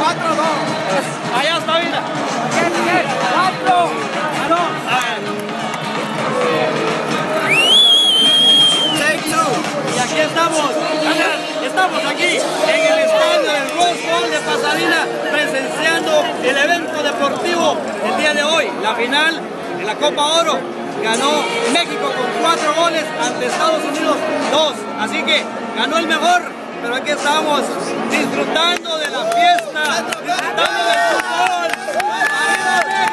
Allá está, mira. 4. Y aquí estamos aquí en el estadio del Rose Bowl de Pasadena, presenciando el evento deportivo el día de hoy, la final de la Copa Oro. Ganó México con 4 goles ante Estados Unidos 2, así que ganó el mejor, pero aquí estamos disfrutando de la fiesta, disfrutando del fútbol. ¡Arriba México!